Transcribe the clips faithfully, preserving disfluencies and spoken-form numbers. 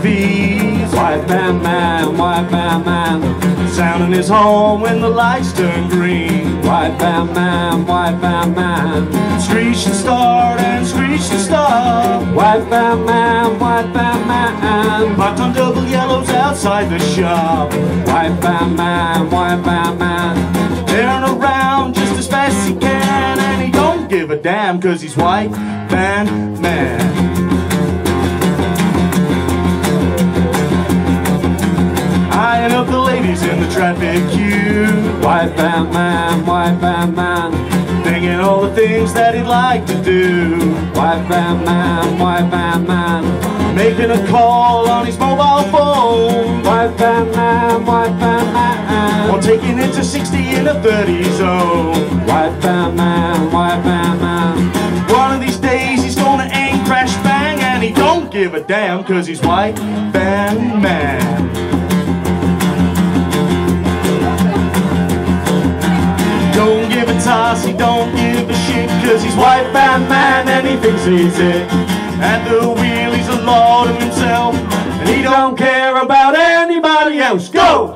V's. White band man, white band man, sounding his horn when the lights turn green. White band man, white band man, screech and start and screech and start. White band man, white band man, parked on double yellows outside the shop. White band man, white band man, tearing around just as fast as he can, and he don't give a damn 'cause he's white band man. Eyeing up the ladies in the traffic queue. White band man, white band man, thinking all the things that he'd like to do. White band man, white band man, making a call on his mobile phone. White band man, white band man, or taking it to sixty in a thirty zone. White band man, white band man, one of these days he's gonna aim, crash, bang, and he don't give a damn 'cause he's white band man. Don't give a toss, he don't give a shit, 'cause he's white band man and he thinks he's it. At the wheel he's a lord of himself, and he don't care about anybody else. Go!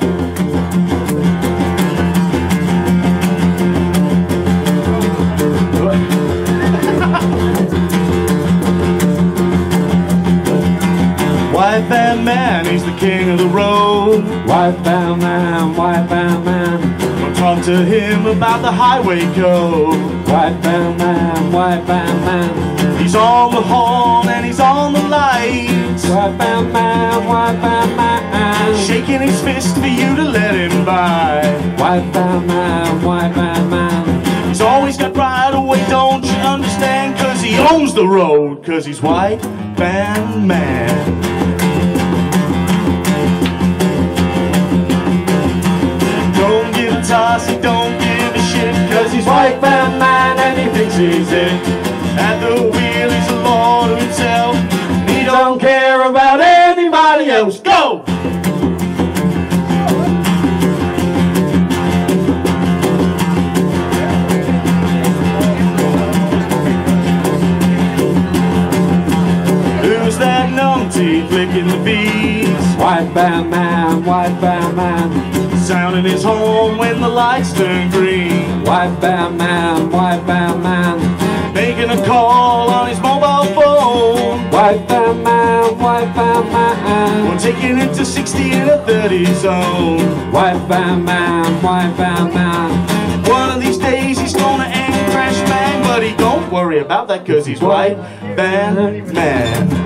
White band man, he's the king of the road. White band man, white band man, don't talk to him about the highway code. White band man, white band man, he's on the horn and he's on the lights. White band man, white band man, shaking his fist for you to let him by. White band man, white band man, he's always got right away, don't you understand? 'Cause he owns the road, 'cause he's white band man. Don't give a toss, he don't give a shit, 'cause he's white band man and he thinks he's it. At the wheel he's the lord of himself, and he don't care about anybody else. Go! Who's that numpty flicking the beats? White band man, white band man, sounding his horn when the lights turn green. White band man, white band man, making a call on his mobile phone. White band man, white band man, we're taking it to sixty in a thirty zone. White band man, white band man, one of these days he's gonna aim, crash, bang, but he don't worry about that 'cause he's white band man.